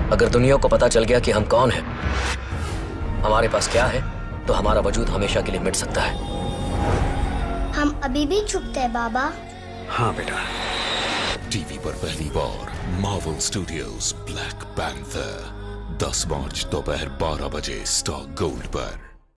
अगर दुनिया को पता चल गया कि हम कौन हैं, हमारे पास क्या है, तो हमारा वजूद हमेशा के लिए मिट सकता है। हम अभी भी छुपते हैं बाबा। हाँ बेटा। टीवी पर पहली बार मार्वल स्टूडियोज ब्लैक पैंथर 10 मार्च दोपहर 12 बजे स्टार गोल्ड पर।